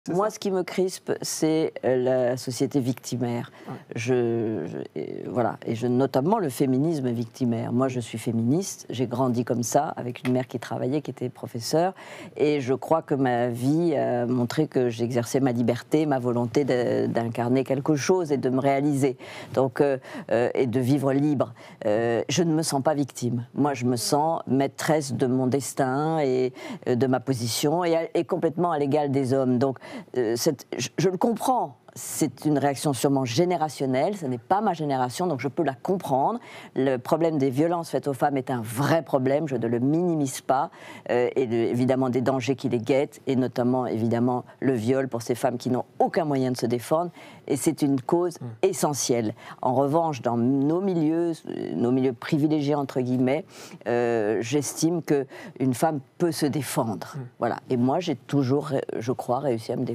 Moi, ce qui me crispe, c'est la société victimaire. Ouais. Voilà, et notamment le féminisme victimaire. Moi, je suis féministe, j'ai grandi comme ça, avec une mère qui travaillait, qui était professeure, et je crois que ma vie a montré que j'exerçais ma liberté, ma volonté d'incarner quelque chose et de me réaliser, donc, et de vivre libre. Je ne me sens pas victime. Moi, je me sens maîtresse de mon destin et de ma position, et complètement à l'égal des hommes. Donc, je le comprends, c'est une réaction sûrement générationnelle, ce n'est pas ma génération, donc je peux la comprendre. Le problème des violences faites aux femmes est un vrai problème, je ne le minimise pas, évidemment des dangers qui les guettent, et notamment évidemment le viol pour ces femmes qui n'ont aucun moyen de se défendre, et c'est une cause essentielle. En revanche, dans nos milieux privilégiés entre guillemets, j'estime qu'une femme peut se défendre. Voilà. Et moi, j'ai toujours, je crois, réussi à me défendre.